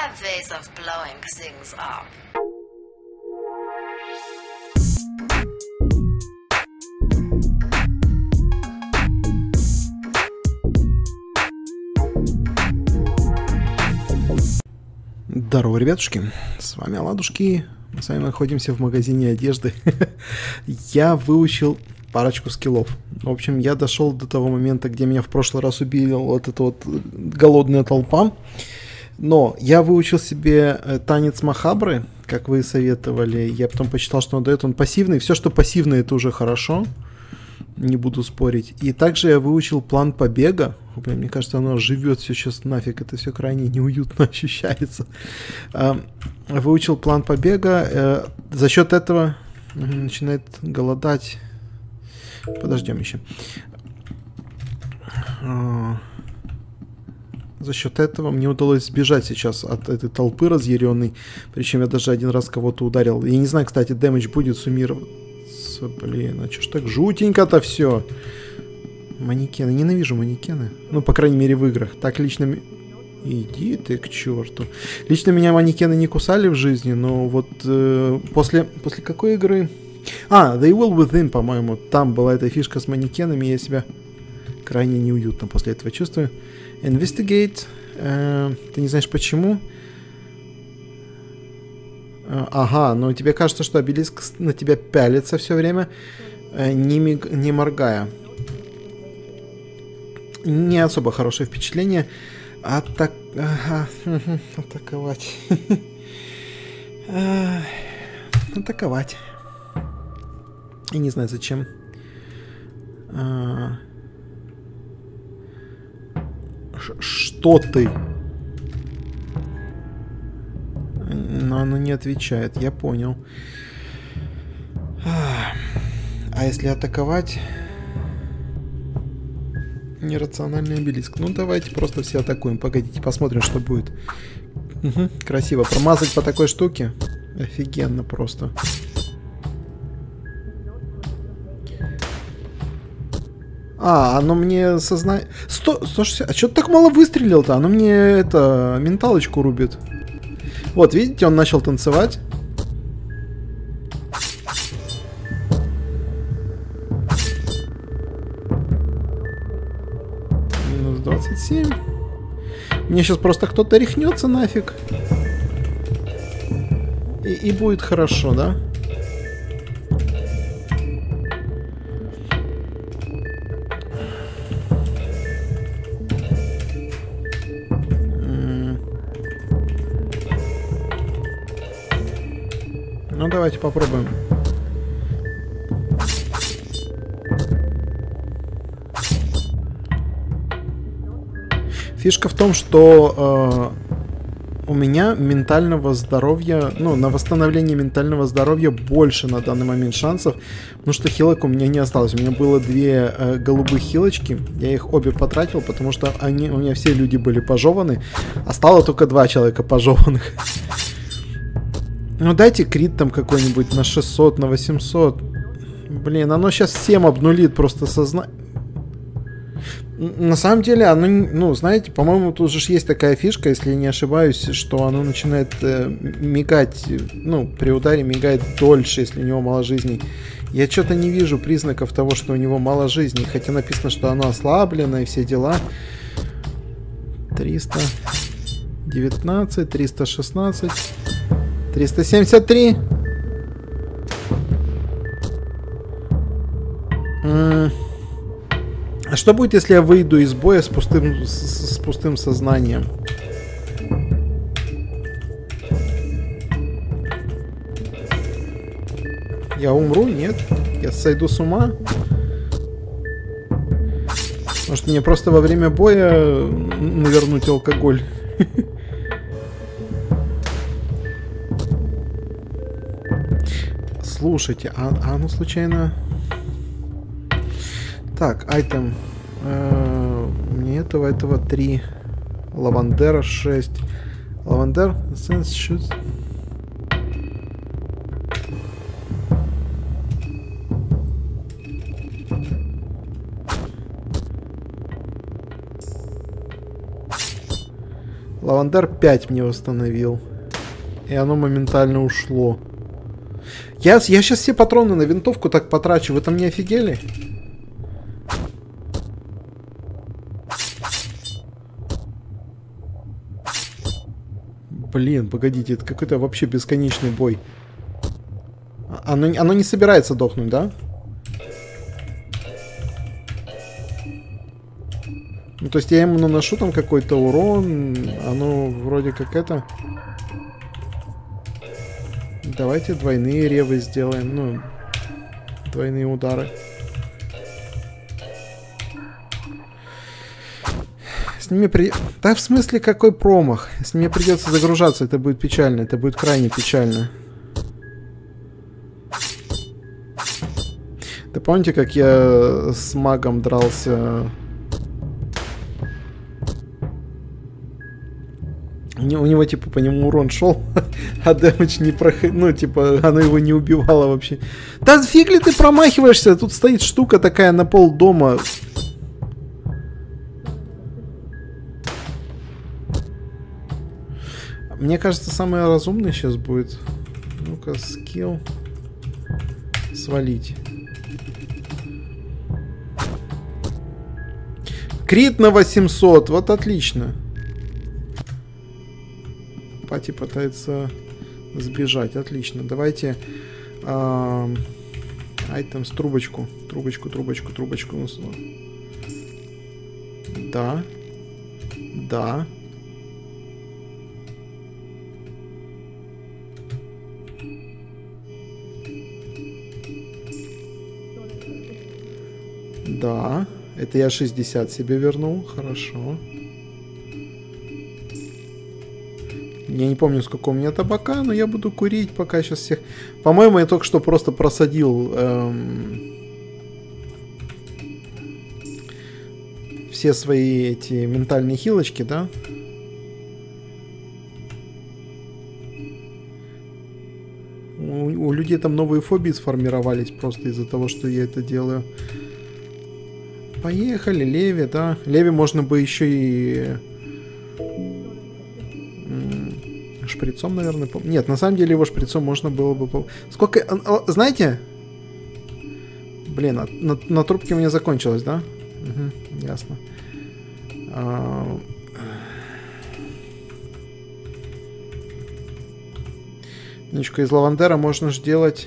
have ways of blowing things up. Здорово, ребятушки, с вами Оладушки, мы с вами находимся в магазине одежды. Я выучил парочку скиллов. В общем, я дошел до того момента, где меня в прошлый раз убила вот эта вот голодная толпа. Но я выучил себе танец Махабры, как вы советовали. Я потом почитал, что он дает, он пассивный. Все, что пассивное, это уже хорошо. Не буду спорить. И также я выучил план побега. Блин, мне кажется, оно живет все сейчас нафиг. Это все крайне неуютно ощущается. Выучил план побега. За счет этого начинает голодать. Подождем еще. За счет этого мне удалось сбежать сейчас от этой толпы разъяренной. Причем я даже один раз кого-то ударил. Я не знаю, кстати, дэмэдж будет суммироваться. Блин, а что ж так жутенько-то все? Манекены. Ненавижу манекены. Ну, по крайней мере, в играх. Так лично... Иди ты к черту. Лично меня манекены не кусали в жизни, но вот после какой игры? The Evil Within, по-моему. Там была эта фишка с манекенами, я себя крайне неуютно после этого чувствую. Investigate. Ты не знаешь почему? Ага, но тебе кажется, что обелиск на тебя пялится все время, не моргая. Не особо хорошее впечатление. Атаковать. Атаковать. Я не знаю зачем. Что ты? Но оно не отвечает, я понял. А если атаковать? Нерациональный обелиск. Ну, давайте просто все атакуем. Погодите, посмотрим, что будет. Угу, красиво. Промазать по такой штуке? Офигенно просто. Оно мне сознание... 160... А что ты так мало выстрелил-то? Оно мне, менталочку рубит. Вот, видите, он начал танцевать. Минус 27. Мне сейчас просто кто-то рехнется нафиг. И будет хорошо, да? Ну, давайте попробуем. Фишка в том, что у меня ментального здоровья, на восстановление ментального здоровья больше на данный момент шансов, потому что хилок у меня не осталось. У меня было 2 голубых хилочки, я их обе потратил, потому что у меня все люди были пожеваны, а стало только 2 человека пожеванных. Ну дайте крит там какой-нибудь на 600, на 800. Блин, оно сейчас всем обнулит просто сознание. На самом деле, оно, знаете, по-моему, тут же есть такая фишка, если я не ошибаюсь, что оно начинает мигать, при ударе мигает дольше, если у него мало жизней. Я что-то не вижу признаков того, что у него мало жизней, хотя написано, что оно ослаблено и все дела. 319, 316... 373. А что будет, если я выйду из боя с пустым сознанием? Я умру? Нет? Я сойду с ума? Может, мне просто во время боя навернуть алкоголь? Слушайте, оно случайно... Так, айтем. У меня этого 3. Лавандера 6. Лавандер. Лавандер 5 мне восстановил. И оно моментально ушло. Я сейчас все патроны на винтовку так потрачу. Вы там не офигели? Блин, погодите, это какой-то вообще бесконечный бой. Оно не собирается дохнуть, да? Ну, то есть я ему наношу там какой-то урон. Оно вроде как это... Давайте двойные ревы сделаем. Ну, двойные удары. С ними Да в смысле какой промах? С ними придется загружаться, это будет печально. Это будет крайне печально. Да помните, как я с магом дрался? У него, типа, по нему урон шел, а дэмэдж не проходил. Ну, типа, оно его не убивало вообще. Да фиг ли ты промахиваешься? Тут стоит штука такая на пол дома. Мне кажется, самое разумное сейчас будет... Ну-ка, скилл. Свалить. Крит на 800. Вот отлично. Пати пытается сбежать. Отлично. Давайте... Айтемс, трубочку. Трубочку. Да. Да. Да. Это я 60 себе вернул. Хорошо. Я не помню, сколько у меня табака, но я буду курить, пока сейчас всех... По-моему, я только что просто просадил все свои эти ментальные хилочки, да? У людей там новые фобии сформировались просто из-за того, что я это делаю. Поехали, Леви, да. Леви можно бы еще и... шприцом, наверное. Нет, на самом деле его шприцом можно было бы... Сколько... Знаете? Блин, на трубке у меня закончилось, да? Угу, ясно. Ничка, из лавандера можно же делать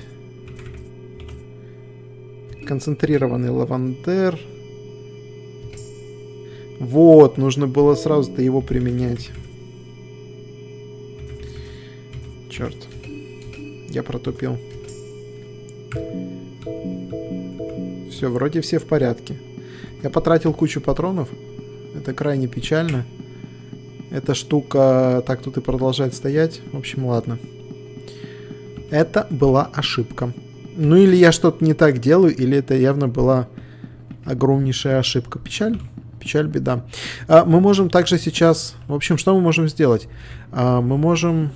концентрированный лавандер. Вот, нужно было сразу-то его применять. Черт. Я протупил. Все, вроде все в порядке. Я потратил кучу патронов. Это крайне печально. Эта штука так тут и продолжает стоять. В общем, ладно. Это была ошибка. Ну или я что-то не так делаю, или это явно была огромнейшая ошибка. Печаль? Печаль, беда. Мы можем также сейчас... В общем, что мы можем сделать? Мы можем...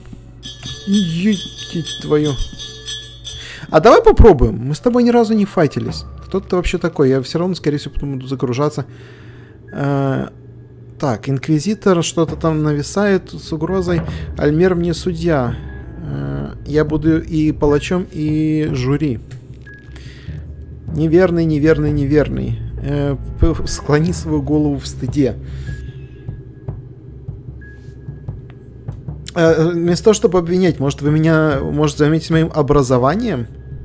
твою. А давай попробуем. Мы с тобой ни разу не файтились. Кто ты вообще такой? Я все равно, скорее всего, потом буду загружаться. Так, инквизитор что-то там нависает с угрозой. Альмер мне судья. Я буду и палачом, и жюри. Неверный, неверный, неверный. Склони свою голову в стыде. Вместо того, чтобы обвинять, может, вы меня можете заметить моим образованием?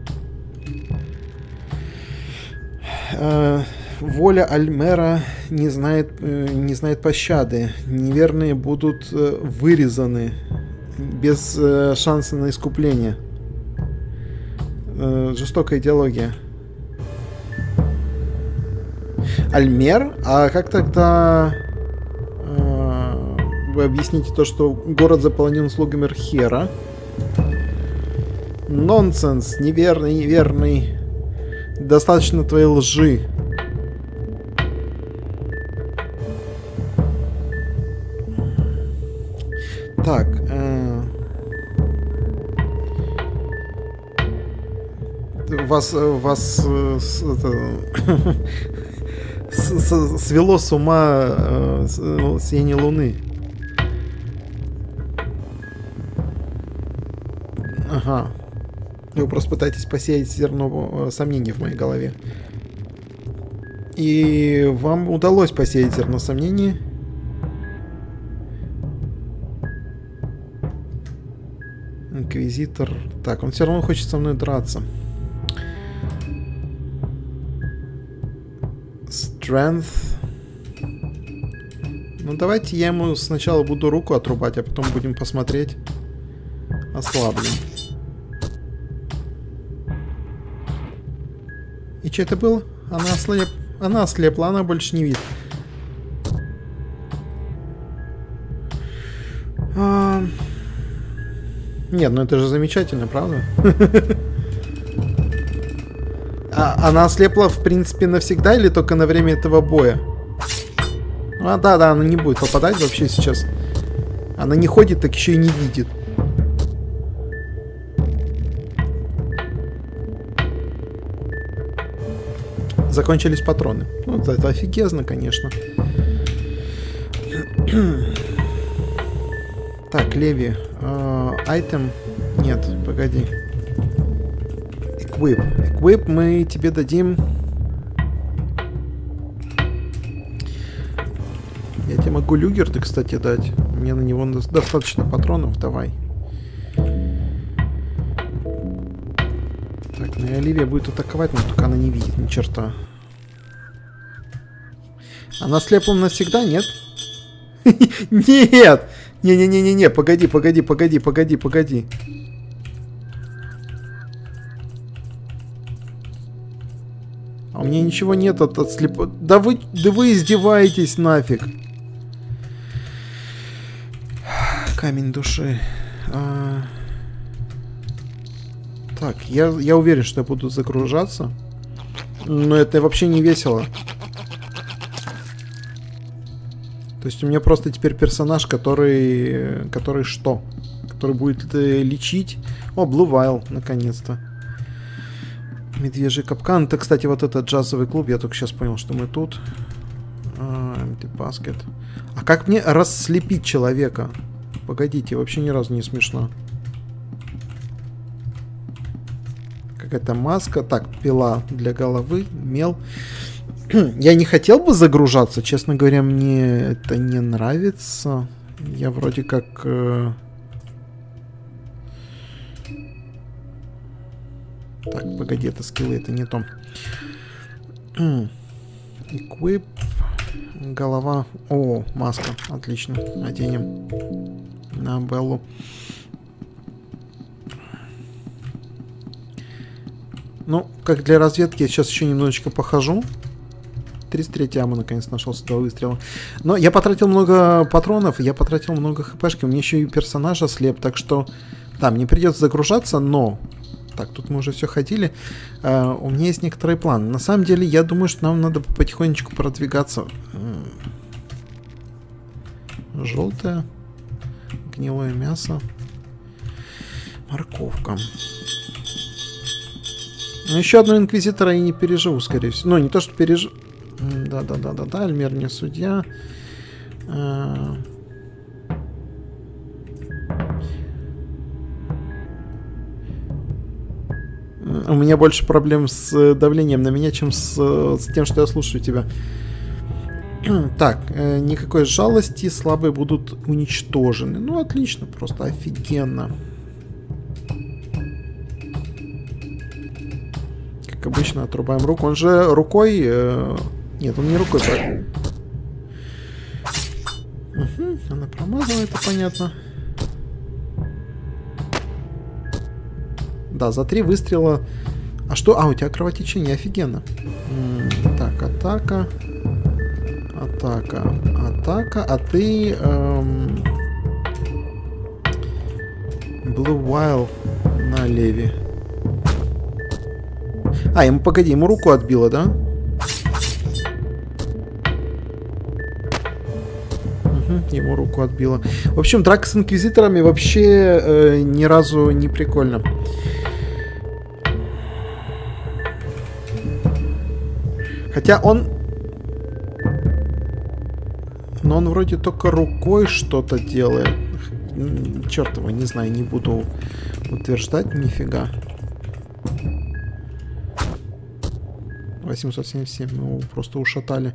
Воля Альмера не знает пощады. Неверные будут вырезаны без шанса на искупление. Жестокая идеология. Альмер? А как тогда... Вы объясните то, что город заполнен слугами Рхера. Нонсенс. Неверный, неверный. Достаточно твоей лжи. Так. Вас свело с ума сияние луны. Ага. Вы просто пытаетесь посеять зерно сомнений в моей голове. И вам удалось посеять зерно сомнений. Инквизитор. Так, он все равно хочет со мной драться. Strength. Ну, давайте я ему сначала буду руку отрубать, а потом будем посмотреть. Ослаблен. И что это было? Она ослепла, она больше не видит. Нет, ну это же замечательно, правда? Она ослепла, в принципе, навсегда или только на время этого боя? Да, она не будет попадать вообще сейчас. Она не ходит, так еще и не видит. Закончились патроны. Ну, это офигезно, конечно. Так, Леви. Айтем. Нет, погоди. Equip. Equip мы тебе дадим. Я тебе могу люгерты, кстати, дать. Мне на него достаточно патронов. Давай. Так, ну и Оливия будет атаковать, но только она не видит ни черта. Она слепла навсегда, нет? Нет! Не-не-не-не-не, погоди. А у меня ничего нет от слепо... Да вы издеваетесь нафиг. Камень души. Так, я уверен, что я буду загружаться. Но это вообще не весело. То есть у меня просто теперь персонаж, который что? Который будет лечить. О, Blue Vial, наконец-то. Медвежий капкан. Это, кстати, вот этот джазовый клуб. Я только сейчас понял, что мы тут. Empty basket. А как мне расслепить человека? Погодите, вообще ни разу не смешно. Какая-то маска. Так, пила для головы, мел. Я не хотел бы загружаться, честно говоря, мне это не нравится. Я вроде как... Так, погоди, это скиллы, это не то. Equip. Голова. О, маска. Отлично. Оденем на Беллу. Ну, как для разведки, я сейчас еще немножечко похожу. 33 амmo наконец нашелся, 2 выстрела. Но я потратил много патронов, я потратил много хпшки. У меня еще и персонажа слеп, так что... Да, мне придется загружаться, но... Так, тут мы уже все ходили. У меня есть некоторые планы. На самом деле, я думаю, что нам надо потихонечку продвигаться. Желтое. Гнилое мясо. Морковка. Но еще одного инквизитора я не переживу, скорее всего. Ну, не то, что переживу. Да, Альмер не судья. У меня больше проблем с давлением на меня, чем с тем, что я слушаю тебя. Так, никакой жалости, слабые будут уничтожены. Ну, отлично, просто офигенно. Как обычно, отрубаем руку. Он же рукой... Нет, он не рукой. Угу, она промазала, это понятно. Да, за 3 выстрела. А что? А, у тебя кровотечение, офигенно. Так, атака. Атака. А ты... Blue Vial на Леви. А, ему, погоди, ему руку отбило, да? Ему руку отбило. В общем, драка с инквизиторами вообще ни разу не прикольно. Хотя он... Но он вроде только рукой что-то делает. черт его, не знаю, не буду утверждать нифига. 877, мы его просто ушатали.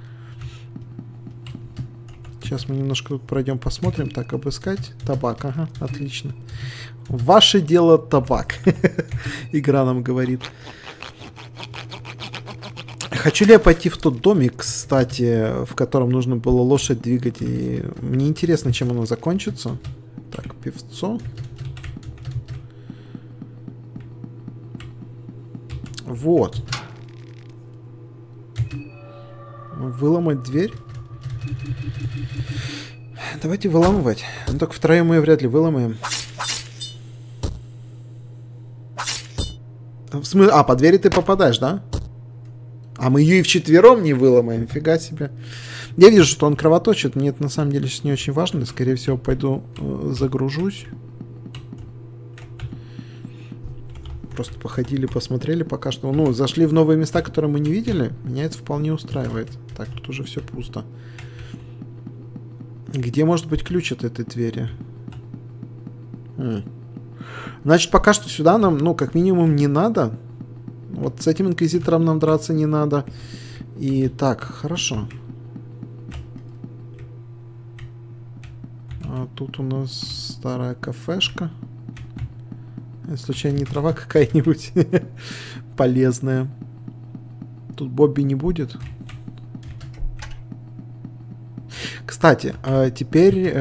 Сейчас мы немножко тут пройдем, посмотрим. Так, обыскать. Табак, ага, отлично. Ваше дело табак. Игра нам говорит. Хочу ли я пойти в тот домик, кстати, в котором нужно было лошадь двигать? И мне интересно, чем оно закончится. Так, певцо. Вот. Выломать дверь. Давайте выламывать. Но только втроем мы ее вряд ли выломаем. В смысле? А, по двери ты попадаешь, да? А мы ее и вчетвером не выломаем. Фига себе. Я вижу, что он кровоточит. Мне это на самом деле сейчас не очень важно. Скорее всего, пойду загружусь. Просто походили, посмотрели пока что. Ну, зашли в новые места, которые мы не видели. Меня это вполне устраивает. Так, тут уже все пусто. Где может быть ключ от этой двери? Значит, пока что сюда нам, ну, как минимум, не надо. Вот с этим инквизитором нам драться не надо. И так, хорошо. А тут у нас старая кафешка. Случайно не трава какая-нибудь полезная. Тут Бобби не будет. Кстати, теперь...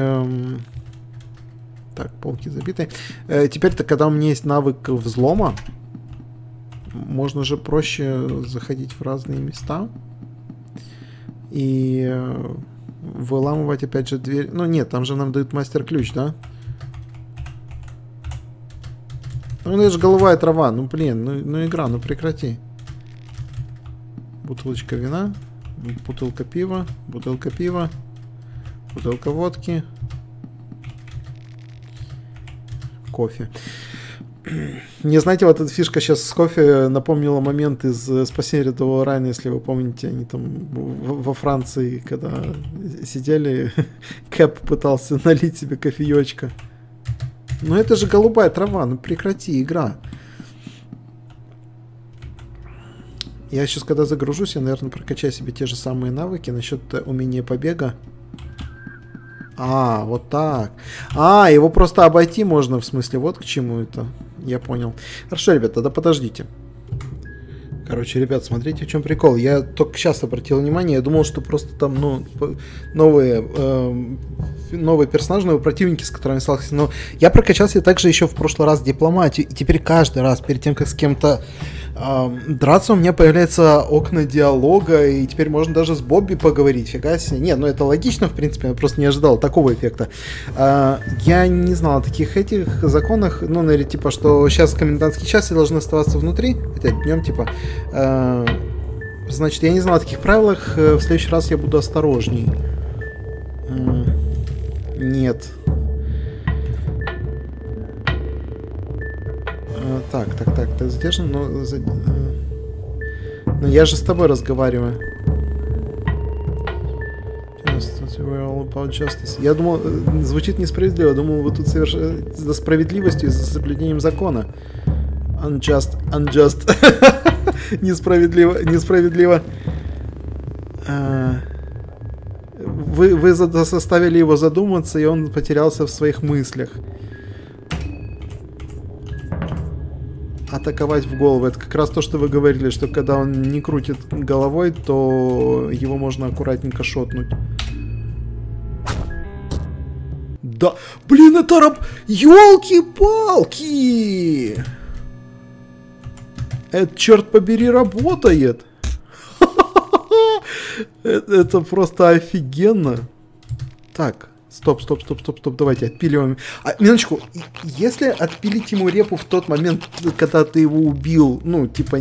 так, полки забиты. Теперь-то, когда у меня есть навык взлома, можно же проще заходить в разные места и выламывать опять же дверь. Ну нет, там же нам дают мастер-ключ, да? Ну это же голубая трава. Ну блин, ну игра, ну прекрати. Бутылочка вина, бутылка пива, бутылка пива, бутылка водки, кофе. Мне, знаете, вот эта фишка сейчас с кофе напомнила момент из «Спасения рядового Райана», если вы помните, они там во Франции, когда сидели, Кэп пытался налить себе кофеечка. Ну это же голубая трава, ну прекрати, игра. Я сейчас, когда загружусь, я, наверное, прокачаю себе те же самые навыки насчет умения побега. А, вот так. А, его просто обойти можно, в смысле, вот к чему это. Я понял. Хорошо, ребят, тогда подождите. Короче, ребят, смотрите, в чем прикол. Я только сейчас обратил внимание, я думал, что просто там, ну, новые персонажи, новые противники, с которыми сталкивался. Но я прокачался также еще в прошлый раз дипломатию, и теперь каждый раз, перед тем, как с кем-то драться, у меня появляются окна диалога, и теперь можно даже с Бобби поговорить. Фига себе. Нет, ну это логично, в принципе, я просто не ожидал такого эффекта. Я не знал о таких этих законах, ну, наверное, типа, что сейчас комендантский час, все должны оставаться внутри, хотя днем, типа. Значит, я не знал о таких правилах, в следующий раз я буду осторожней. Нет. Так, ты задержан, но я же с тобой разговариваю. Я думал, звучит несправедливо, думал, вы тут за справедливостью и за соблюдением закона. Unjust. Несправедливо. Вы заставили его задуматься, и он потерялся в своих мыслях. Атаковать в голову. Это как раз то, что вы говорили, что когда он не крутит головой, то его можно аккуратненько шотнуть. Да, блин, это ёлки-палки! Это, черт побери, работает! Это просто офигенно. Так, стоп, давайте отпиливаем. Минуточку, если отпилить ему репу в тот момент, когда ты его убил, ну, типа,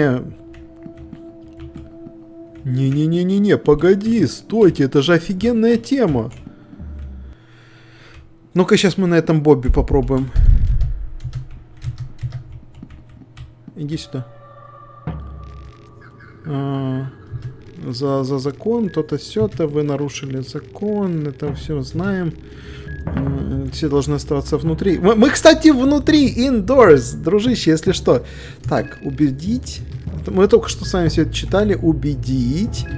Не, погоди, стойте, это же офигенная тема. Ну-ка, сейчас мы на этом Бобби попробуем. Иди сюда. За закон, то-то, сё-то, вы нарушили закон, это все знаем. Все должны оставаться внутри. Мы, кстати, внутри, indoors, дружище, если что. Так, убедить. Мы только что с вами все это читали. Убедить.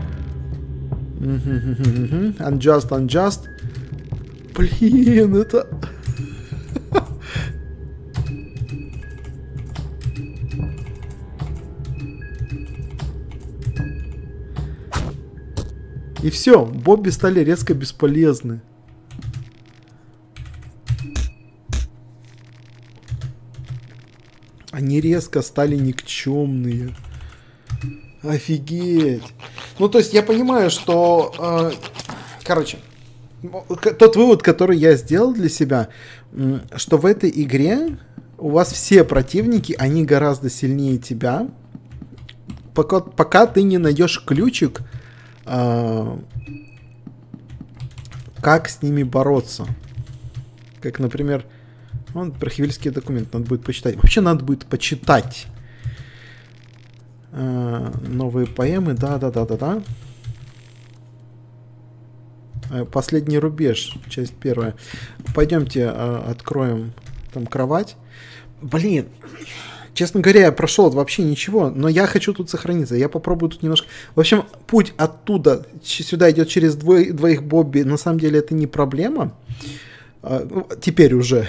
Unjust. Блин, это... И все, Бобби стали резко бесполезны. Они резко стали никчемные. Офигеть. Ну, то есть я понимаю, что... короче, тот вывод, который я сделал для себя, что в этой игре у вас все противники, они гораздо сильнее тебя, пока ты не найдешь ключик, как с ними бороться. Как, например, про хивильский документ надо будет почитать. Вообще надо будет почитать. Новые поэмы, да. Последний рубеж, часть первая. Пойдемте откроем там кровать. Блин, честно говоря, я прошел вообще ничего, но я хочу тут сохраниться. Я попробую тут немножко... В общем, путь оттуда сюда идет через двоих Бобби. На самом деле это не проблема. Теперь уже.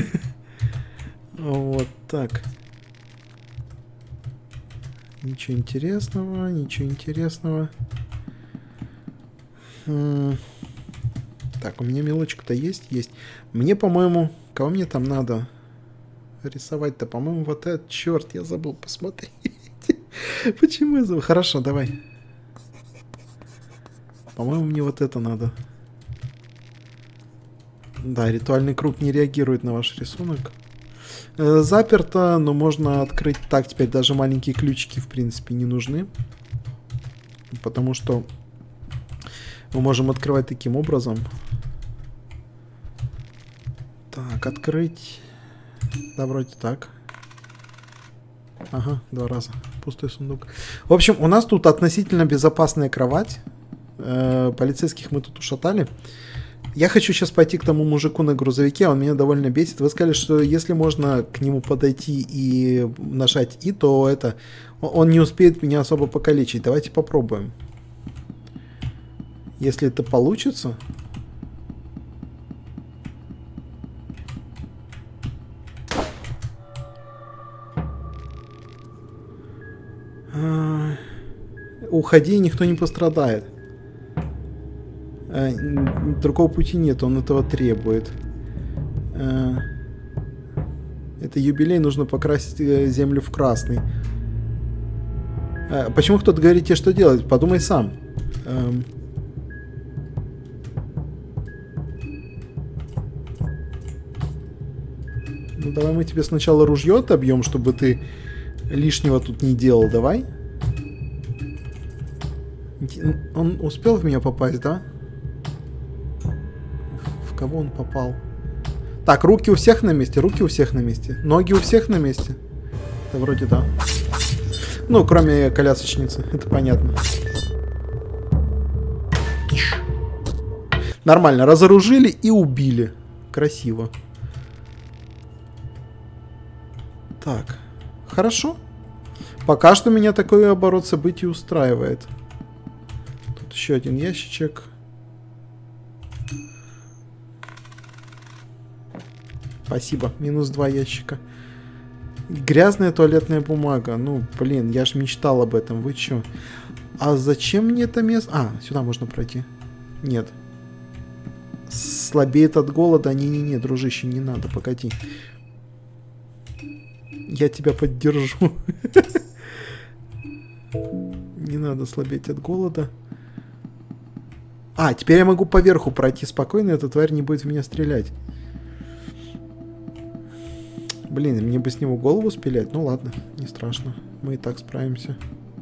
Вот так. Ничего интересного. Так, у меня мелочка-то есть? Есть. Мне, по-моему... Кого мне там надо рисовать-то? По-моему, вот этот... Черт, я забыл посмотреть. Почему я забыл? Хорошо, давай. По-моему, мне вот это надо. Да, ритуальный круг не реагирует на ваш рисунок. Заперто, но можно открыть так. Теперь даже маленькие ключики, в принципе, не нужны. Потому что мы можем открывать таким образом. Так, открыть. Да, вроде так. Ага, 2 раза. Пустой сундук. В общем, у нас тут относительно безопасная кровать. Полицейских мы тут ушатали. Я хочу сейчас пойти к тому мужику на грузовике, он меня довольно бесит. Вы сказали, что если можно к нему подойти и нажать «и», то это... Он не успеет меня особо покалечить. Давайте попробуем. Если это получится... Уходи, никто не пострадает. Другого пути нет, он этого требует. Это юбилей, нужно покрасить землю в красный. Почему кто-то говорит тебе, что делать? Подумай сам. Ну, давай мы тебе сначала ружье отобьем, чтобы ты лишнего тут не делал. Давай. Он успел в меня попасть, да? В кого он попал? Так, руки у всех на месте, Ноги у всех на месте. Да, вроде да. Ну, кроме колясочницы, это понятно. Нормально, разоружили и убили. Красиво. Так, хорошо. Пока что меня такой оборот событий устраивает. Тут еще один ящичек. Спасибо. Минус 2 ящика. Грязная туалетная бумага. Ну, блин, я ж мечтал об этом. Вы чё? А зачем мне это место? А, сюда можно пройти. Нет. Слабеет от голода. Не-не-не, дружище, не надо. Погоди. Я тебя поддержу. Не надо слабеть от голода. А, теперь я могу поверху пройти спокойно, эта тварь не будет в меня стрелять. Блин, мне бы с него голову спилять. Ну ладно, не страшно. Мы и так справимся.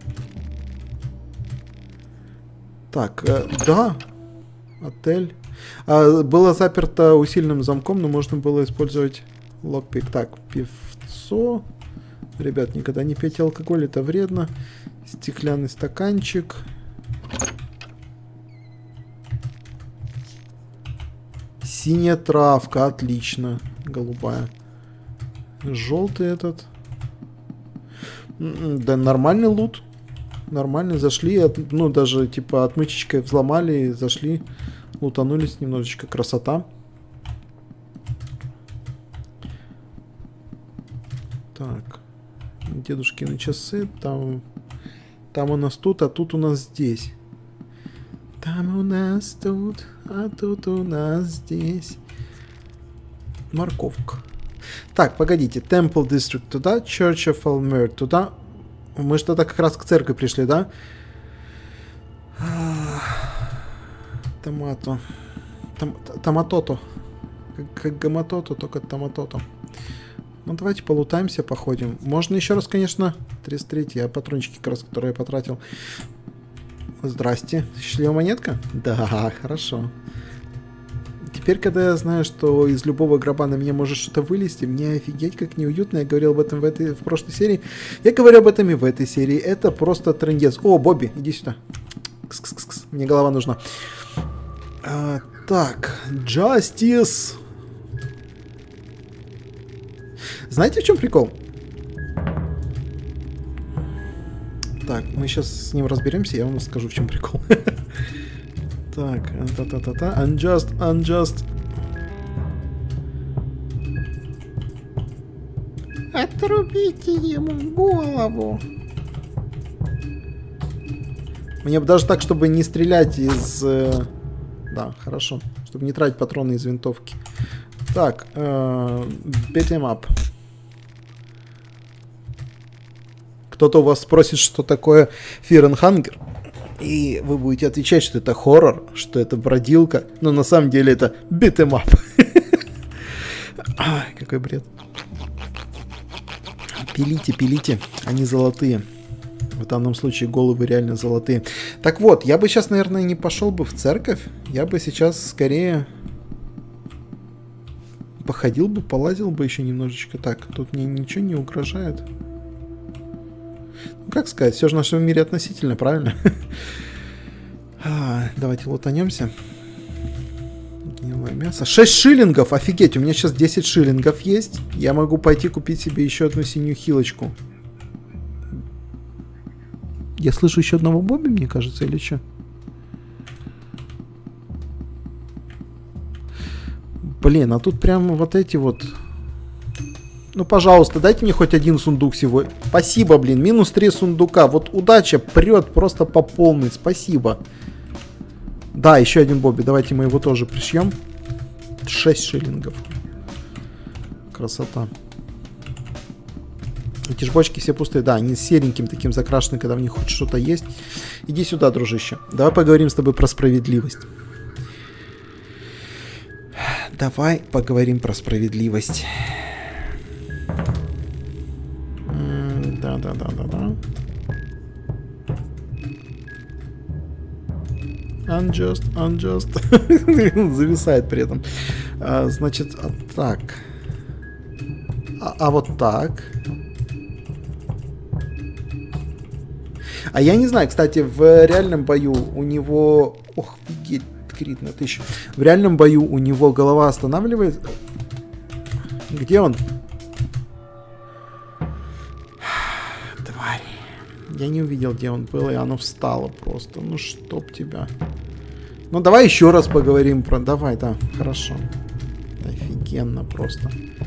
Так, да. Отель. Было заперто усиленным замком, но можно было использовать локпик. Так, певцо. Ребят, никогда не пейте алкоголь, это вредно. Стеклянный стаканчик. Синяя травка, отлично. Голубая. Желтый этот. Да, нормальный лут. Нормально, зашли, ну, даже, типа, отмычечкой взломали, зашли, лутанулись немножечко, красота. Так, дедушкины часы, там у нас тут, а тут у нас здесь. Там у нас тут, а тут у нас здесь. Морковка. Так, погодите, Temple District туда, Church of Almer туда. Мы же тогда как раз к церкви пришли, да? Томато. Томатото. Как гаматото, только томатото. Ну, давайте полутаемся, походим. Можно еще раз, конечно. 33-й, патрончики как раз, которые я потратил. Здрасте. Счастливая монетка? Да, хорошо. Теперь, когда я знаю, что из любого гроба на меня может что-то вылезти, мне офигеть как неуютно. Я говорил об этом в прошлой серии. Я говорю об этом и в этой серии. Это просто трындец. О, Бобби, иди сюда. Кс-кс-кс. Мне голова нужна. Так, Justice. Знаете, в чем прикол? Так, мы сейчас с ним разберемся, я вам скажу, в чем прикол. Так, unjust. Отрубите ему голову. Мне бы даже так, чтобы не стрелять из... Да, хорошо. Чтобы не тратить патроны из винтовки. Так, beat him up. Кто-то у вас спросит, что такое Fear and Hunger. И вы будете отвечать, что это хоррор, что это бродилка. Но на самом деле это beat him up. Ай, какой бред. Пилите. Они золотые. В данном случае головы реально золотые. Так вот, я бы сейчас, наверное, не пошел бы в церковь. Я бы сейчас скорее походил бы, полазил бы еще немножечко. Так, тут мне ничего не угрожает. Ну, как сказать, все же в нашем мире относительно, правильно? Давайте лутанемся. Гнилое мясо. 6 шиллингов! Офигеть, у меня сейчас 10 шиллингов есть. Я могу пойти купить себе еще одну синюю хилочку. Я слышу еще одного Бобби, мне кажется, или что? Блин, а тут прямо вот эти вот... Ну, пожалуйста, дайте мне хоть один сундук сегодня. Спасибо, блин, минус 3 сундука. Вот удача прет просто по полной. Спасибо. Да, еще один Бобби. Давайте мы его тоже пришьем. 6 шиллингов. Красота. Эти ж бочки все пустые. Да, они сереньким таким закрашены, когда в них хоть что-то есть. Иди сюда, дружище. Давай поговорим с тобой про справедливость. Давай поговорим про справедливость. Да. Unjust. Зависает при этом. Значит, так. А вот так. А я не знаю, кстати, в реальном бою у него... Ох, крит на 1000. В реальном бою у него голова останавливает. Где он? Тварь. Я не увидел, где он был, и оно встало просто. Ну, чтоб тебя. Ну, давай еще раз поговорим про... Давай, да, хорошо. Офигенно просто.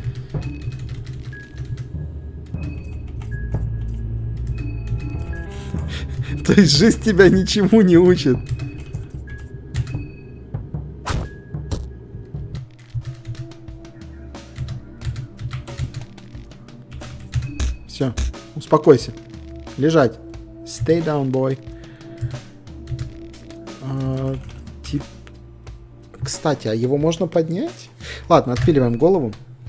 То есть жизнь тебя ничему не учит. Все, успокойся. Лежать. Stay down, boy. Кстати, а его можно поднять? Ладно, отпиливаем голову.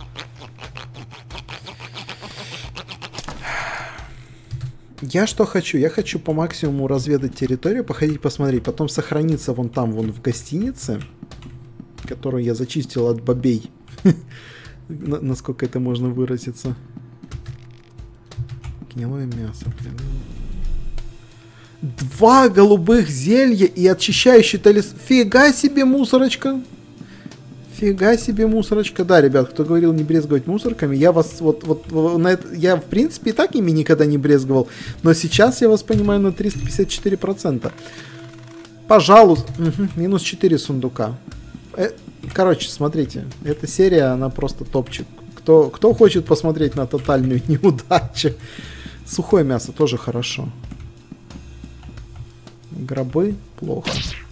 Я что хочу? Я хочу по максимуму разведать территорию, походить, посмотреть, потом сохраниться вон там, вон в гостинице, которую я зачистил от бобей. Насколько это можно выразиться. Гнилое мясо, блин. 2 голубых зелья и очищающий талисман. Фига себе, мусорочка. Фига себе мусорочка. Да, ребят, кто говорил не брезговать мусорками, я вас на это, я в принципе и так ими никогда не брезговал, но сейчас я вас понимаю на 354%. Пожалуйста. Угу, минус 4 сундука. Короче, смотрите, эта серия, она просто топчик. Кто хочет посмотреть на тотальную неудачу? Сухое мясо тоже хорошо. Гробы плохо.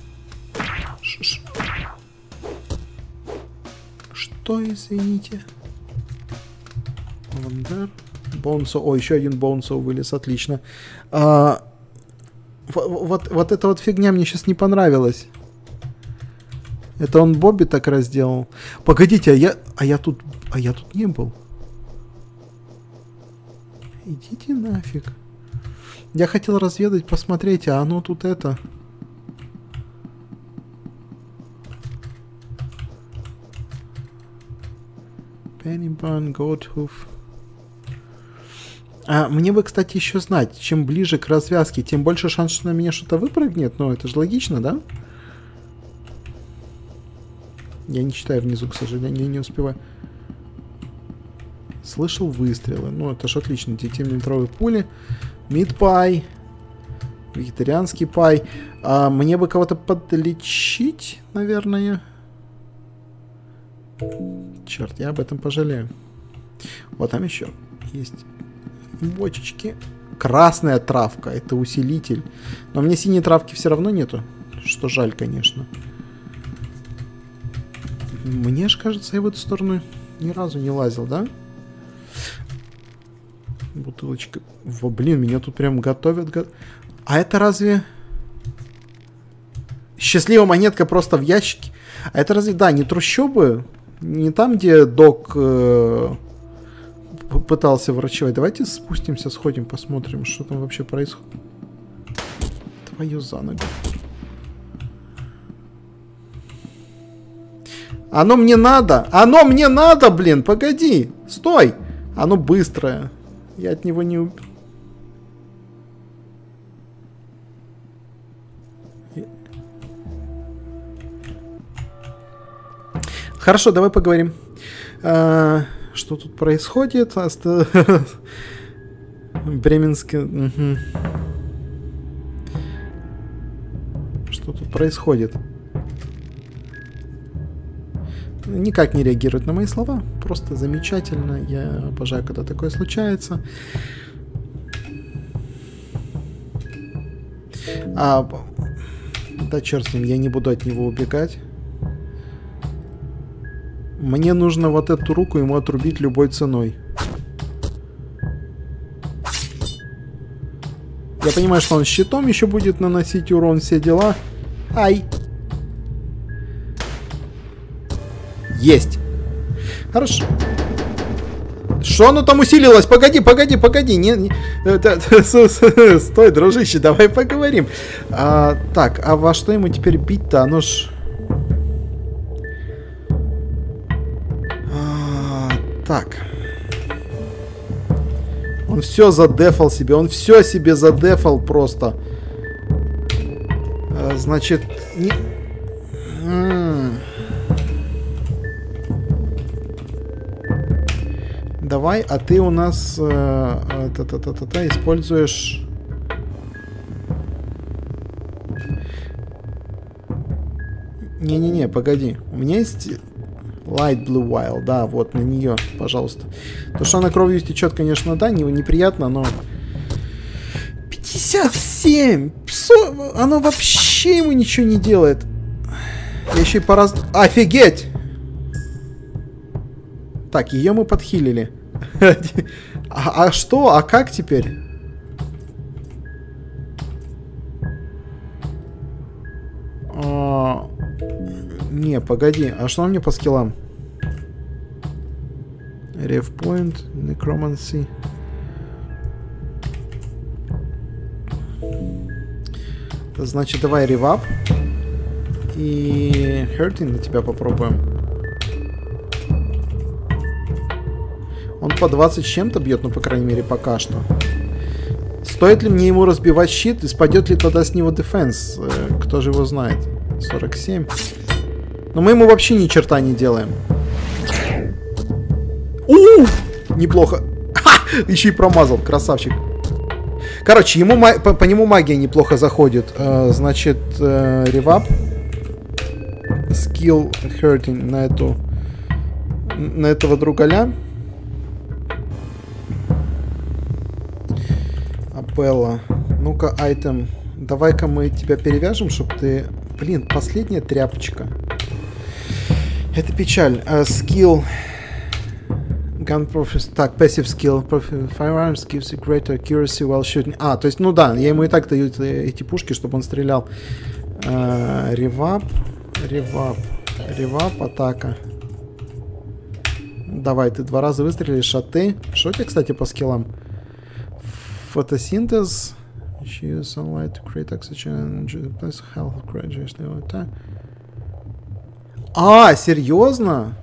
Что, извините? Вандер. Боунсо. О, еще один Боунсо вылез, отлично. Вот эта вот фигня мне сейчас не понравилась. Это он Бобби так разделал. Погодите, а я тут не был. Идите нафиг. Я хотел разведать, посмотреть, а оно тут это... Pennyburn, Goathoof. Мне бы, кстати, еще знать, чем ближе к развязке, тем больше шанс, что на меня что-то выпрыгнет. Ну, это же логично, да? Я не читаю внизу, к сожалению, не успеваю. Слышал выстрелы. Ну, это ж отлично. 9-миллиметровые пули. Мид-пай. Вегетарианский пай. Мне бы кого-то подлечить, наверное. Черт, я об этом пожалею. Вот там еще есть бочечки. Красная травка. Это усилитель. Но мне синей травки все равно нету. Что жаль, конечно. Мне же кажется, я в эту сторону ни разу не лазил, да? Бутылочка. Во, блин, меня тут прям готовят. А это разве... Счастливая монетка просто в ящике? А это разве... Да, не трущобы? Не там, где док пытался врачевать. Давайте спустимся, сходим, посмотрим, что там вообще происходит. Твою за ногу. Оно мне надо! Оно мне надо, блин! Погоди! Стой! Оно быстрое. Я от него не убил. Хорошо, давай поговорим. Что тут происходит? Бременский... Угу. Что тут происходит? Никак не реагирует на мои слова. Просто замечательно. Я обожаю, когда такое случается. Да черт с ним, я не буду от него убегать. Мне нужно вот эту руку ему отрубить любой ценой. Я понимаю, что он щитом еще будет наносить урон, все дела. Ай! Есть! Хорошо. Что оно там усилилось? Погоди. Стой, дружище, давай поговорим. Так, а во что ему теперь бить-то? Оно ж... Так. Он все задефал себе. Он все себе задефал просто. Значит... Не... Давай, а ты у нас используешь... Не-не-не, погоди. У меня есть Light Blue Wild, да, вот на нее, пожалуйста. То, что она кровью истечет, конечно, да, неприятно, но... 57! Оно вообще ему ничего не делает. Я еще и по-раз... Офигеть! Так, ее мы подхилили. А что? А как теперь? Не, погоди. А что мне по скиллам? Ref Point, Necromancy. Значит, давай ревап. И Hurting на тебя попробуем. Он по 20 с чем-то бьет, ну, по крайней мере, пока что. Стоит ли мне ему разбивать щит? И спадет ли тогда с него дефенс? Кто же его знает? 47. Но мы ему вообще ни черта не делаем. Неплохо. Ха! Еще и промазал, красавчик. Короче, ему по нему магия неплохо заходит. Значит, ревап. Skill hurting на этого другаля. Абелла. Ну-ка, айтем. Давай-ка мы тебя перевяжем, чтобы ты... Блин, последняя тряпочка. Это печаль. Skill... Gun Profit. Так, Passive Skill. Firearms gives you greater accuracy while shooting. То есть, ну да, я ему и так даю эти пушки, чтобы он стрелял. Ревап. Ревап, атака. Давай, ты 2 раза выстрелишь, а ты... Что у тебя, кстати, по скиллам? Фотосинтез. Use sunlight to create oxygen. Health graduation. Серьезно?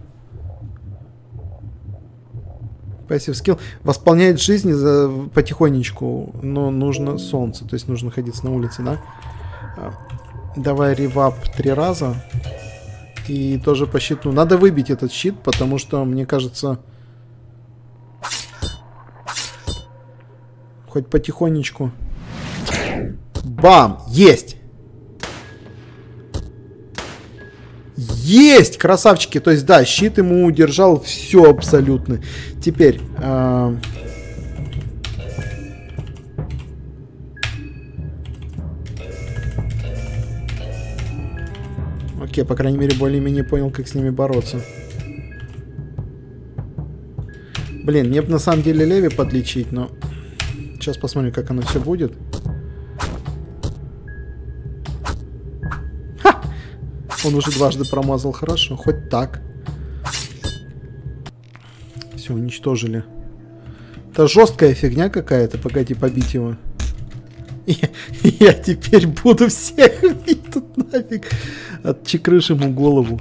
Passive skill. Восполняет жизнь потихонечку, но нужно солнце, то есть нужно находиться на улице, да? Давай ревап 3 раза. И тоже по щиту. Надо выбить этот щит, потому что, мне кажется... Хоть потихонечку. Бам! Есть! Есть! Красавчики! То есть, да, щит ему удержал все абсолютно. Теперь... Окей, по крайней мере, более-менее понял, как с ними бороться. Блин, мне бы на самом деле Леви подлечить, но... Сейчас посмотрим, как оно все будет. Ха! Он уже дважды промазал, хорошо. Хоть так. Все, уничтожили. Это жесткая фигня какая-то. Погоди, побить его. Я теперь буду всех бить тут нафиг. Отчекрыш ему голову.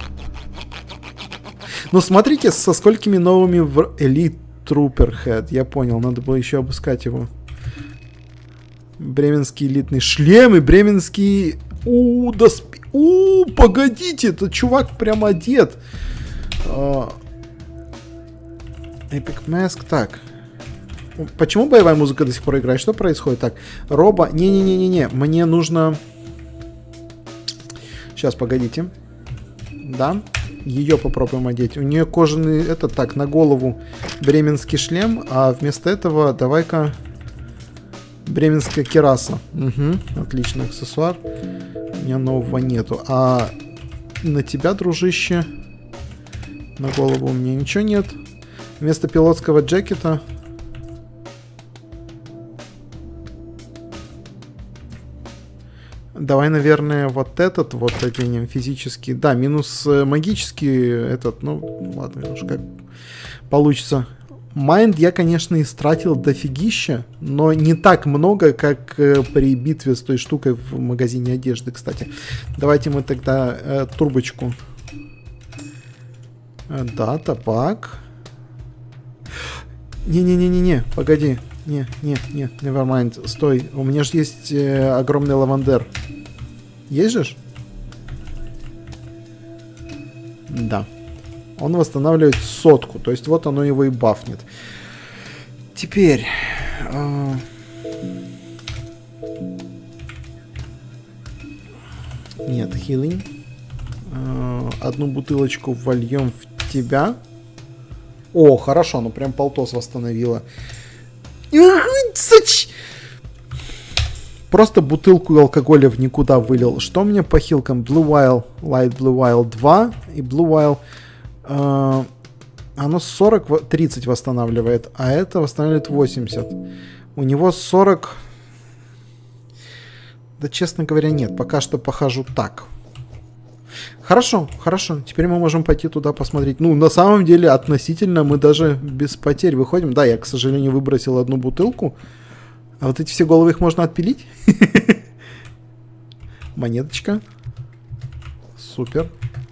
Ну, смотрите, со сколькими новыми в Elite Trooper Head. Я понял, надо было еще обыскать его. Бременский элитный шлем и бременский... погодите, этот чувак прям одет. Epic Mask, так. Почему боевая музыка до сих пор играет? Что происходит? Так, Роба... Не-не-не-не-не, мне нужно... Сейчас, погодите. Да, ее попробуем одеть. У нее кожаный, так, на голову бременский шлем, а вместо этого давай-ка бременская кираса. Угу, отличный аксессуар. У меня нового нету. А на тебя, дружище, на голову у меня ничего нет. Вместо пилотского джекета... Давай, наверное, вот этот вот оденем физический. Да, минус магический этот, ну, ладно, уж как получится. Майнд я, конечно, истратил дофигища, но не так много, как при битве с той штукой в магазине одежды, кстати. Давайте мы тогда турбочку. Да, табак. Не-не-не-не-не, погоди. Не, nevermind, стой. У меня же есть огромный лавандер. Есть же? Да. Он восстанавливает 100, то есть вот оно его и бафнет. Теперь... Нет, healing. Одну бутылочку вольем в тебя. О, хорошо, ну прям полтос восстановила. Просто бутылку алкоголя в никуда вылил. Что мне по хилкам? Blue Whale, Light Blue Whale 2 и Blue Whale. Оно 30 восстанавливает, а это восстанавливает 80. У него 40... Да, честно говоря, нет. Пока что похожу так. Хорошо, хорошо. Теперь мы можем пойти туда посмотреть. Ну, на самом деле, относительно мы даже без потерь выходим. Да, я, к сожалению, выбросил одну бутылку. А вот эти все головы их можно отпилить. Монеточка. Супер.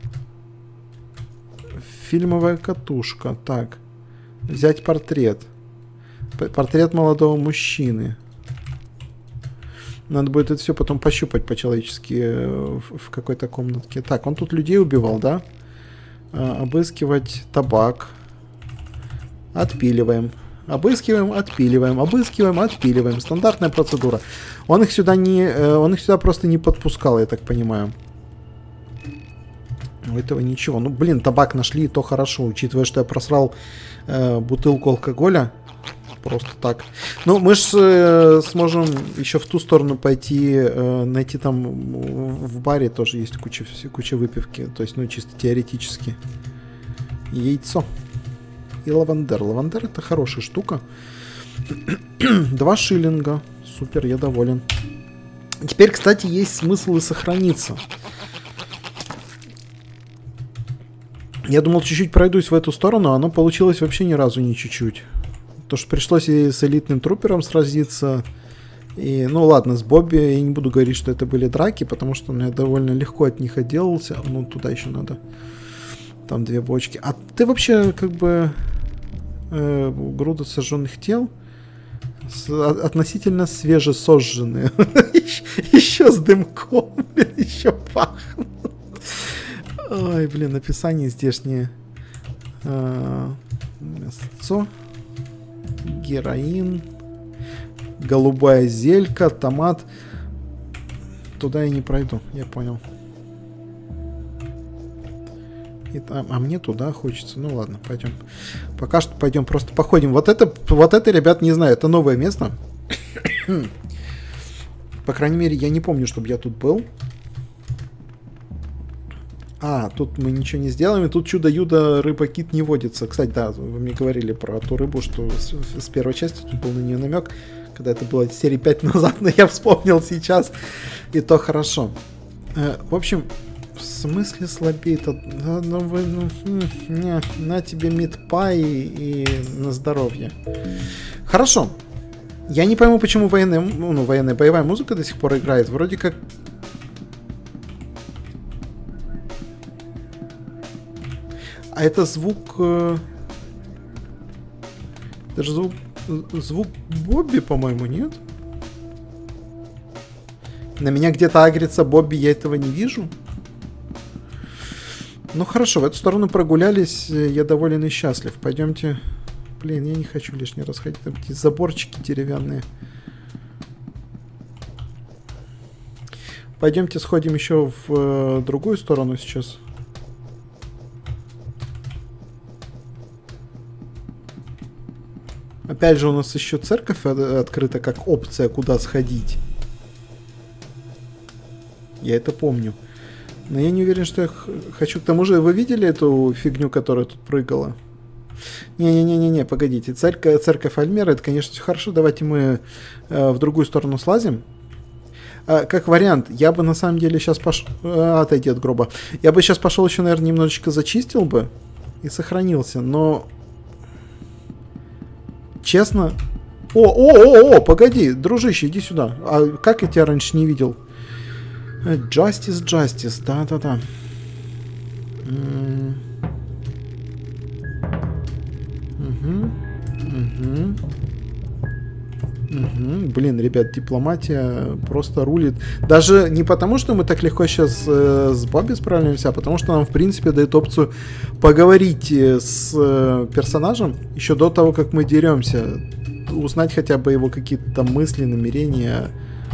Фильмовая катушка. Так. Взять портрет. Портрет молодого мужчины. Надо будет это все потом пощупать по-человечески в какой-то комнатке. Так, он тут людей убивал, да? Обыскивать табак. Отпиливаем. Обыскиваем, отпиливаем. Обыскиваем, отпиливаем. Стандартная процедура. Он их сюда просто не подпускал, я так понимаю. У этого ничего. Ну, блин, табак нашли, и то хорошо, учитывая, что я просрал бутылку алкоголя. Просто так. Ну, мы же сможем еще в ту сторону пойти, найти там в баре тоже есть куча выпивки. То есть, ну, чисто теоретически. Яйцо. И лавандер. Лавандер — это хорошая штука. 2 шиллинга. Супер, я доволен. Теперь, кстати, есть смысл и сохраниться. Я думал, чуть-чуть пройдусь в эту сторону, а оно получилось вообще ни разу не чуть-чуть. То, что пришлось и с элитным трупером сразиться. И, ну ладно, с Бобби я не буду говорить, что это были драки, потому что я довольно легко от них отделался. Ну, туда еще надо. Там 2 бочки. А ты вообще, как бы, груда сожженных тел относительно свежесожженные. Еще с дымком, еще пахнут. Ой, блин, описание здешнее. Мясцо. Героин. Голубая зелька. Томат. Туда я не пройду, я понял. А мне туда хочется. Ну ладно, пойдем. Пока что пойдем просто походим. Вот это, ребят, не знаю, это новое место. По крайней мере, я не помню, чтобы я тут был. А, тут мы ничего не сделаем, и тут чудо-юдо рыба-кит не водится. Кстати, да, вы мне говорили про ту рыбу, что с первой части тут был на нее намек, когда это было серии 5 назад, но я вспомнил сейчас, и то хорошо. В общем, в смысле слабеет? На тебе мидпай и на здоровье. Хорошо. Я не пойму, почему военная боевая музыка до сих пор играет. Вроде как... А это звук... Даже звук Бобби, по-моему, нет? На меня где-то агрится Бобби, я этого не вижу. Ну хорошо, в эту сторону прогулялись, я доволен и счастлив. Пойдемте... Блин, я не хочу лишний раз ходить. Там эти заборчики деревянные. Пойдемте сходим еще в другую сторону сейчас. Опять же, у нас еще церковь открыта как опция, куда сходить. Я это помню. Но я не уверен, что я хочу. К тому же, вы видели эту фигню, которая тут прыгала? Не-не-не-не, погодите. Церковь Альмера, это, конечно, все хорошо. Давайте мы в другую сторону слазим. Как вариант, я бы на самом деле сейчас пошел... Отойди от гроба. Я бы сейчас пошел еще, наверное, немножечко зачистил бы и сохранился, но... Честно... О, погоди, дружище, иди сюда. А как я тебя раньше не видел? Justice, да-да-да. Блин, ребят, дипломатия просто рулит. Даже не потому, что мы так легко сейчас с Бобби справляемся, а потому что нам, в принципе, дает опцию поговорить с персонажем еще до того, как мы деремся. Узнать хотя бы его какие-то там мысли, намерения.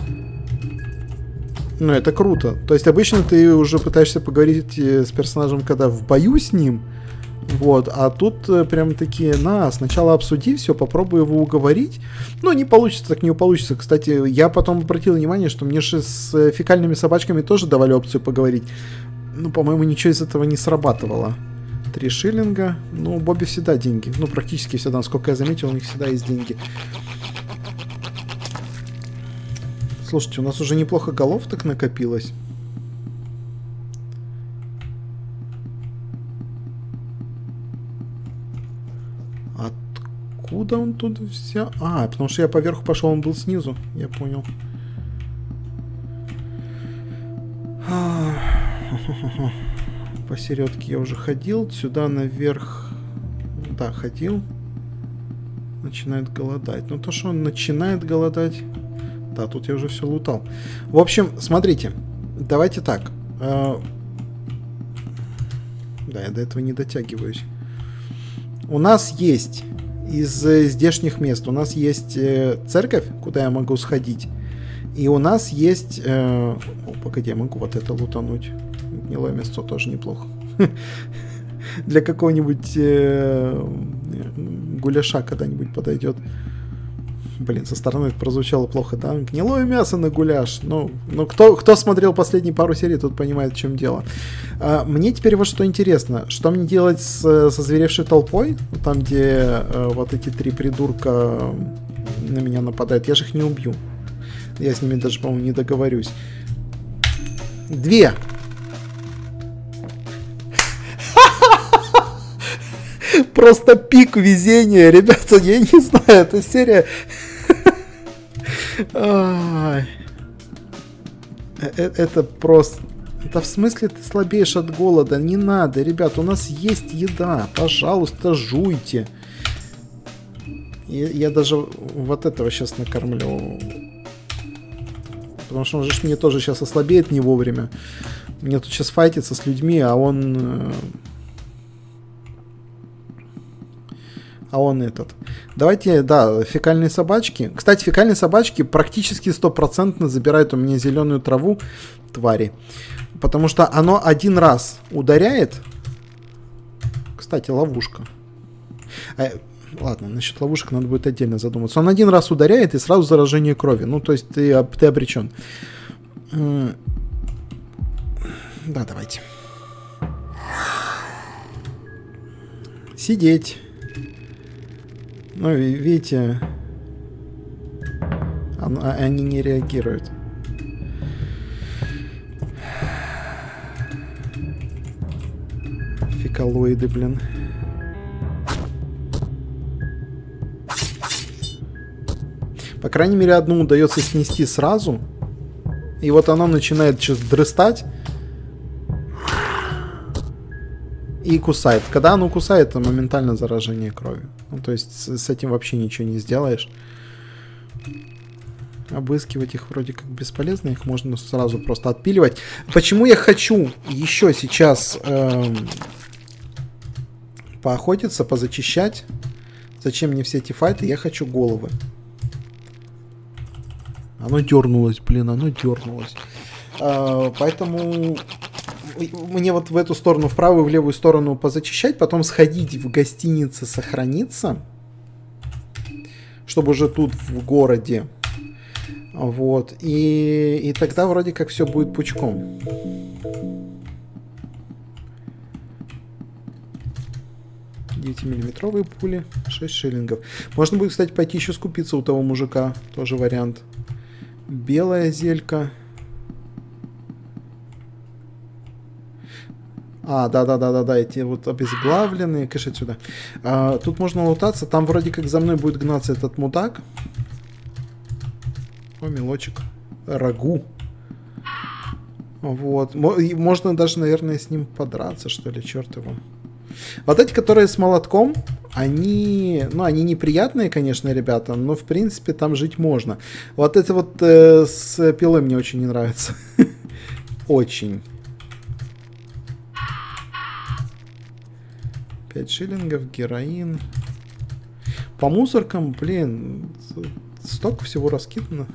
Ну, это круто. То есть обычно ты уже пытаешься поговорить с персонажем, когда в бою с ним. Вот, а тут прям такие, сначала обсуди все, попробуй его уговорить. Ну, не получится, так не получится. Кстати, я потом обратил внимание, что мне же с фекальными собачками тоже давали опцию поговорить. Ну, по-моему, ничего из этого не срабатывало. 3 шиллинга. Ну, у Бобби всегда деньги. Ну, практически всегда. Насколько я заметил, у них всегда есть деньги. Слушайте, у нас уже неплохо голов так накопилось. Откуда он тут взял? А, потому что я поверху пошел, он был снизу. Я понял. Посередке я уже ходил. Сюда наверх... Да, ходил. Начинает голодать. Но то, что он начинает голодать... Да, тут я уже все лутал. В общем, смотрите. Давайте так. Да, я до этого не дотягиваюсь. У нас есть из здешних мест, у нас есть церковь, куда я могу сходить. И у нас есть... погоди, я могу вот это лутануть. Гнилое мясо тоже неплохо. Для какого-нибудь гуляша когда-нибудь подойдет. Блин, со стороны это прозвучало плохо, да? Гнилое мясо на гуляш. Ну кто смотрел последние пару серий, тот понимает, в чем дело. Мне теперь вот что интересно. Что мне делать со зверевшей толпой? Там, где вот эти 3 придурка на меня нападают. Я же их не убью. Я с ними даже, по-моему, не договорюсь. 2. Просто пик везения, ребята, я не знаю, эта серия... Это просто... Это в смысле ты слабеешь от голода? Не надо, ребят, у нас есть еда, пожалуйста, жуйте. Я даже вот этого сейчас накормлю. Потому что он же мне тоже сейчас ослабеет не вовремя. Мне тут сейчас файтится с людьми, а он... этот. Давайте, да, фекальные собачки. Кстати, фекальные собачки практически 100% забирают у меня зеленую траву, твари. Потому что оно один раз ударяет. Кстати, ловушка. Ладно, насчет ловушек надо будет отдельно задуматься. Он один раз ударяет и сразу заражение крови. Ну, то есть ты обречен. Да, давайте. Сидеть. Ну, видите, они не реагируют. Фекалоиды, блин. По крайней мере, одну удается снести сразу. И вот она начинает сейчас дрыстать. И кусает. Когда оно кусает, то моментально заражение крови. Ну, то есть с этим вообще ничего не сделаешь. Обыскивать их вроде как бесполезно. Их можно сразу просто отпиливать. Почему я хочу еще сейчас поохотиться, позачищать? Зачем мне все эти файты? Я хочу головы. Оно дернулось, блин, оно дернулось. Поэтому... Мне вот в эту сторону, в правую, в левую сторону позачищать, потом сходить в гостинице, сохраниться, чтобы уже тут в городе. Вот. И тогда вроде как все будет пучком. Девятимиллиметровые пули, 6 шиллингов. Можно будет, кстати, пойти еще скупиться у того мужика. Тоже вариант. Белая зелька. Да, эти вот обезглавленные, кэш отсюда. Тут можно лутаться, там вроде как за мной будет гнаться этот мудак. О, мелочек. Рагу. Вот. Можно даже, наверное, с ним подраться, что ли, черт его. Вот эти, которые с молотком, они неприятные, конечно, ребята, но, в принципе, там жить можно. Вот это вот с пилой мне очень не нравится. Очень. 5 шиллингов, героин. По мусоркам, блин, столько всего раскидано.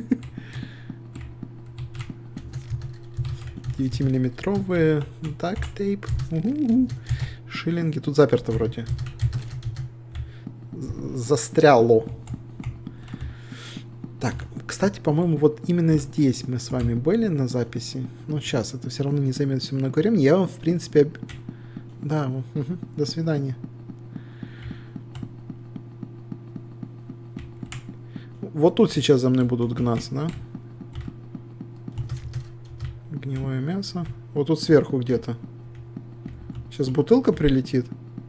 9-миллиметровые дактейп. Шиллинги. Тут заперто вроде. Застряло. Так, кстати, по-моему, вот именно здесь мы с вами были на записи. Но сейчас это все равно не займет все много времени. Я вам, в принципе... Да, до свидания. Вот тут сейчас за мной будут гнаться, да? Гнилое мясо. Вот тут сверху где-то. Сейчас бутылка прилетит.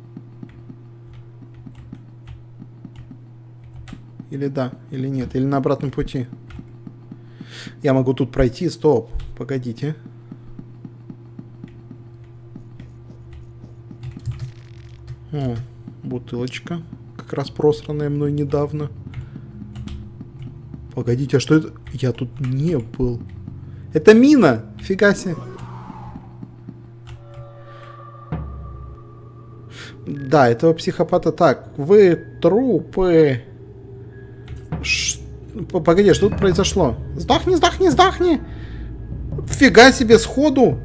Или да, или нет. Или на обратном пути. Я могу тут пройти. Стоп. Погодите. О, бутылочка. Как раз просранная мной недавно. Погодите, а что это? Я тут не был. Это мина! Фига себе. Да, этого психопата так. Вы трупы. Погоди, что тут произошло? Сдохни, сдохни, сдохни! Фига себе сходу!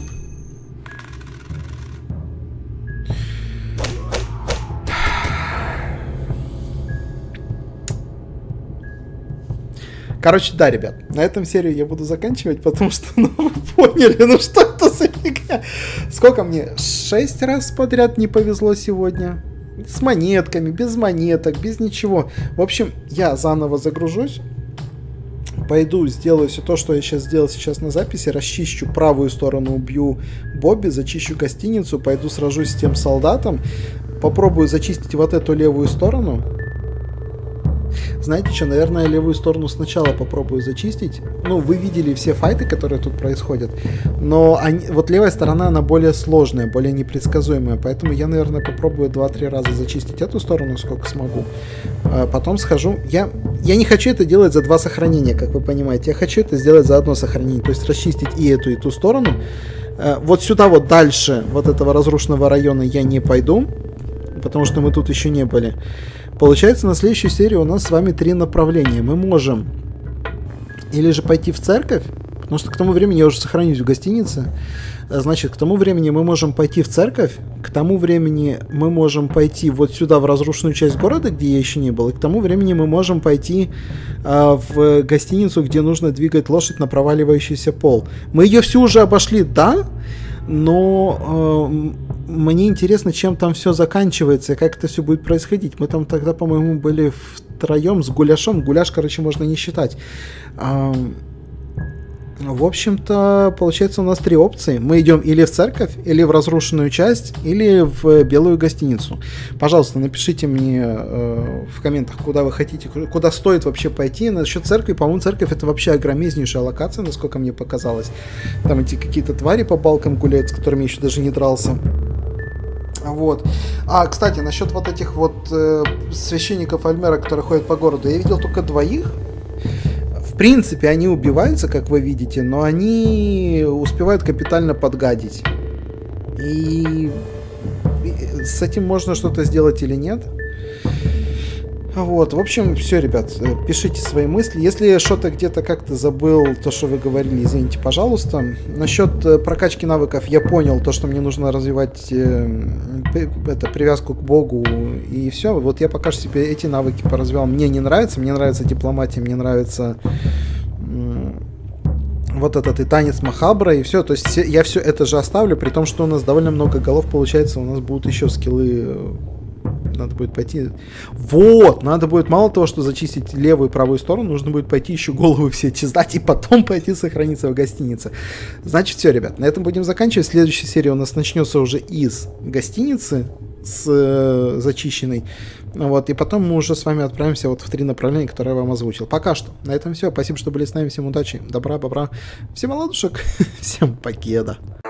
Короче, да, ребят, на этом серию я буду заканчивать, потому что, ну, вы поняли, ну что это за фигня? Сколько мне? 6 раз подряд не повезло сегодня. С монетками, без монеток, без ничего. В общем, я заново загружусь. Пойду, сделаю все то, что я сейчас сделал сейчас на записи. Расчищу правую сторону, убью Бобби, зачищу гостиницу, пойду сражусь с тем солдатом. Попробую зачистить вот эту левую сторону. Знаете что, наверное, левую сторону сначала попробую зачистить. Ну, вы видели все файты, которые тут происходят. Но вот левая сторона, она более сложная, более непредсказуемая. Поэтому я, наверное, попробую 2-3 раза зачистить эту сторону, сколько смогу. Потом схожу. Я не хочу это делать за 2 сохранения, как вы понимаете. Я хочу это сделать за 1 сохранение. То есть расчистить и ту сторону. Вот сюда вот дальше, вот этого разрушенного района я не пойду. Потому что мы тут еще не были. Получается, на следующей серии у нас с вами 3 направления. Мы можем или же пойти в церковь, потому что к тому времени я уже сохранюсь в гостинице. Значит, к тому времени мы можем пойти в церковь, к тому времени мы можем пойти вот сюда, в разрушенную часть города, где я еще не был, и к тому времени мы можем пойти в гостиницу, где нужно двигать лошадь на проваливающийся пол. Мы ее всю уже обошли, да? Но мне интересно, чем там все заканчивается и как это все будет происходить. Мы там тогда, по-моему, были втроем с Гуляшом. Гуляш, короче, можно не считать. В общем-то, получается, у нас 3 опции. Мы идем или в церковь, или в разрушенную часть, или в белую гостиницу. Пожалуйста, напишите мне в комментах, куда вы хотите, куда стоит вообще пойти. Насчет церкви, по-моему, церковь — это вообще огромезнейшая локация, насколько мне показалось. Там эти какие-то твари по балкам гуляют, с которыми я еще даже не дрался. Вот. Кстати, насчет вот этих вот священников Альмера, которые ходят по городу, я видел только 2. В принципе, они убиваются, как вы видите, но они успевают капитально подгадить. И с этим можно что-то сделать или нет. Вот, в общем, все, ребят, пишите свои мысли. Если я что-то где-то как-то забыл, то, что вы говорили, извините, пожалуйста. Насчет прокачки навыков я понял, то, что мне нужно развивать привязку к Богу, и все. Вот я пока что себе эти навыки поразвивал. Мне не нравится, мне нравится дипломатия, мне нравится вот этот и танец Махабра, и все. То есть я все это же оставлю, при том, что у нас довольно много голов, получается, у нас будут еще скиллы. Надо будет пойти... Вот! Надо будет мало того, что зачистить левую и правую сторону, нужно будет пойти еще головы все эти сдать и потом пойти сохраниться в гостинице. Значит, все, ребят, на этом будем заканчивать. Следующая серия у нас начнется уже из гостиницы с зачищенной. Вот, и потом мы уже с вами отправимся вот в 3 направления, которые я вам озвучил. Пока что. На этом все. Спасибо, что были с нами. Всем удачи, добра, бобра. Всем оладушек. Всем покеда.